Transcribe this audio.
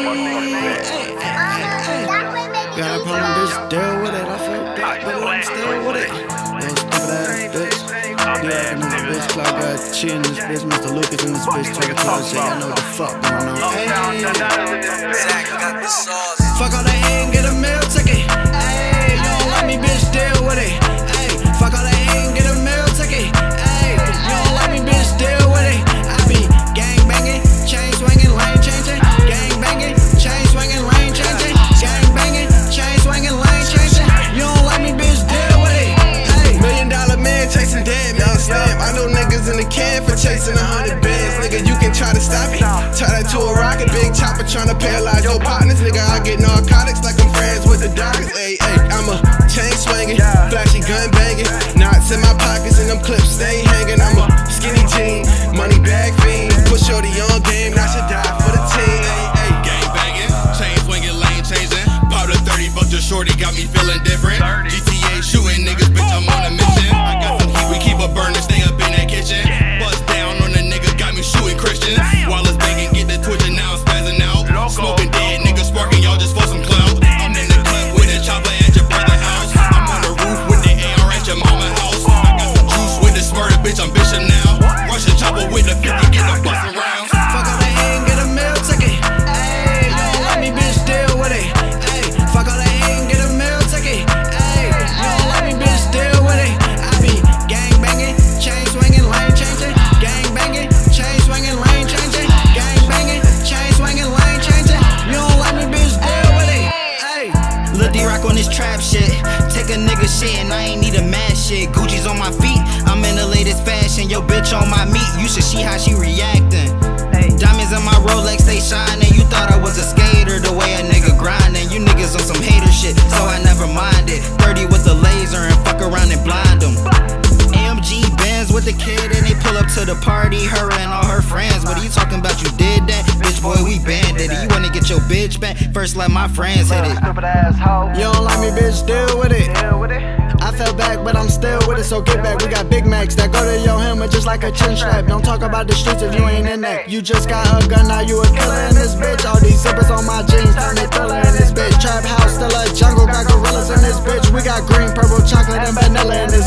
Got a problem, bitch, deal with it. I feel bad, but I'm still with it. Little stupid ass bitch. Yeah, in this bitch, Cloud got cheat in this bitch. Mr. Lucas in this bitch, talking close shit. I know what the fuck going on. Fuck all that hate and get a meal ticket. Ayy, you don't like me, bitch, deal with it. Ayy, fuck all that hate and get a meal ticket. Ayy, you don't like me, bitch, deal with it. I be gang banging, chain swinging, lane changing. Gang banging, chain swinging, lane changing. Gang banging, chain swinging, lane changing. You don't like me, bitch, deal with it. Ayy, $1 million man chasing dead man stamp. I know niggas in the can for chasing 100 bands. Nigga, you can try to stop me. Tie that to a rocket, big chopper tryna paralyze your partners. Nigga, I get narcotics like I'm friends with the doctors. Ayy, I'm a chain swinging, flashy gun banging. Knots in my pockets and them clips stay hanging. I'm a skinny jean, money bag fiend. Put shorty on game, now she die for the team. Ayy, gang banging, chain swinging, lane changing. Pop the 30 bucks to shorty, got me feeling different. GTA shooting niggas, bitch, I'm on a mission. I got some heat, we keep a burner, stay up in that kitchen. Bust down on the nigga, got me shooting Christians. While it's banging, get the twitching, now I'm spazzing out. Smoking dead, niggas sparking, y'all just for some clout. I'm in the club with a chopper at your brother's house. I'm on the roof with the AR at your mama's house. I got some juice with the smurder, bitch, I'm bishop now. Rush a chopper with the 50, get the bustin' rounds. fuck all that hate and get a meal ticket. Ayy, you don't like me, bitch, deal with it. Ayy, fuck all that hate and get a meal ticket. Ayy, you don't like me, bitch, deal with it. I be gang banging, chain swinging, lane changing. Gang banging, chain swinging, lane changing. Gang banging, chain swinging, lane changing. You don't like me, bitch, deal with it. Ayy, Lil D-Rock on this trap shit. Take a nigga shit and I ain't need a mad shit. Gucci's on my feet, I'm in the latest fashion. Yo bitch on my meat, you should see how she reacting. Diamonds in my Rolex, they shining. You thought I was a skater, the way a nigga grinding. You niggas on some hater shit, so I never minded. 30 with the laser and fuck around and blind them. AMG Benz with the kid and they pull up to the party, her and all her friends. What are you talking about? You did that? Bitch boy, we banded it. You wanna get your bitch back? First let my friends hit it. you don't like me, bitch, deal with it. I fell back, but I'm still with it, so get back. We got Big Macs that go to your helmet just like a chin strap. Don't talk about the streets if you ain't in that. You just got a gun, now you a killer in this bitch. All these zippers on my jeans, turn they thriller in this bitch. Trap house, still a jungle, got gorillas in this bitch. We got green, purple, chocolate, and vanilla in this